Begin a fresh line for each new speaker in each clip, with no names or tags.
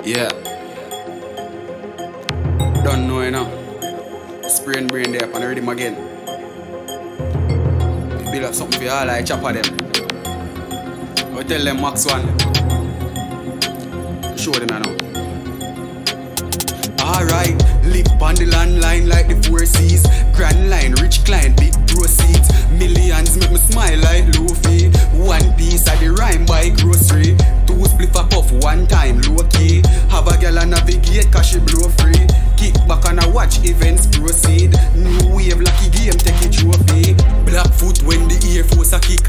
Yeah. Don't know, you know. Sprain brain there up and RIDDIM again. Build up something for all I chop at them. I tell them MaxOne. Show them now. Alright, live on the landline like the 4 C's. Grand line, rich client, big proceeds. Millions make me smile like Luffy. One piece of the rhyme by grocery. 2 spliff a puff one time, low key. Have a girl and navigate cause she blow free. Kick back and I watch events proceed. New wave lucky game take a trophy. Black foot when the Air Force a kick.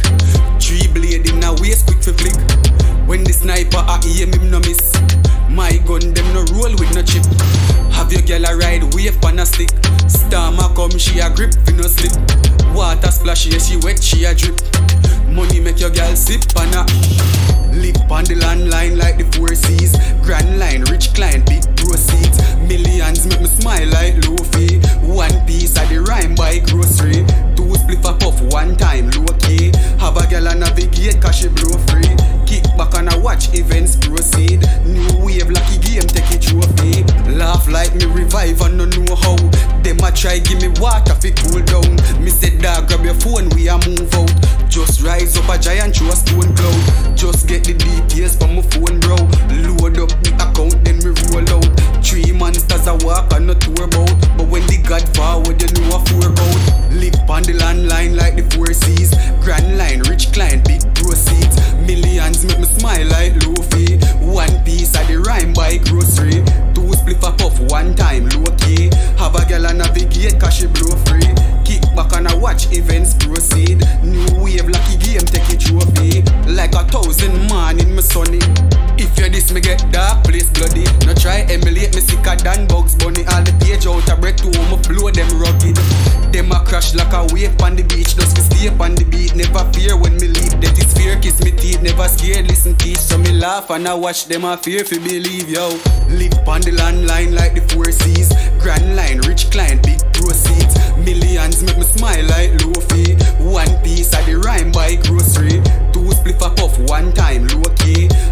3 blade in a waist quick to flick. When the sniper a aim him no miss. My gun them no roll with no chip. Have your girl a ride wave on a stick. Storm a come she a grip fi no slip. Water splash yeah she wet she a drip. Money make your girl sip and a live on the landline like the 4 C's. Grand line, rich client, big proceeds. Millions make me smile like Luffy. One piece of the rhyme by grocery. 2 spliff a puff one time, low key. Have a girl and navigate cause she blow free. Kick back and I watch events proceed. New wave lucky game take a trophy. Laugh like me revive and no know how. Them a try give me water fi cool down. Me say dog grab your phone we a move out. Just rise up a giant through a stone cloud. Just get the details from my phone bro. Load up the account then me roll out. 3 monsters a walk and no tour about. But when the God forward you know a 4 out. Live on the landline like the 4 C's. Grand line, rich client, big proceeds. Millions make me smile like Luffy. One piece of the rhyme by grocery. 2 spliff a puff one time, low key. Have a girl and navigate cause she blow free. Kick back and I watch events proceed. New wave lucky game take a trophy. Like 1,000 man in my sunny. If you this me get dark place bloody. No try emulate me sicker than Bugs Bunny. All the page out a break to home flow them rugged. Them a crash like a wave on the beach. Just me stay up on the beat. Never fear when me leave. That is fear kiss me teeth. Never scared listen teach. So me laugh and I watch them a fear fi believe yo. Live on the landline like the 4 C's. Grand line, rich client, big proceeds. Millions make me smile like Luffy. One piece of the rhyme by grocery. 2 spliff a puff one time, low key.